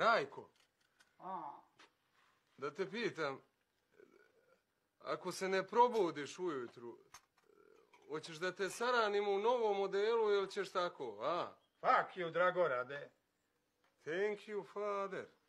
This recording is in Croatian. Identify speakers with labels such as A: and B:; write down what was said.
A: Rajko,
B: A,
A: da te pitam, ako se ne probudiš ujutru, hoćeš da te saranimo u novom modelu ili ćeš tako, a?
B: fuck you, Dragorade.
A: Thank you, father.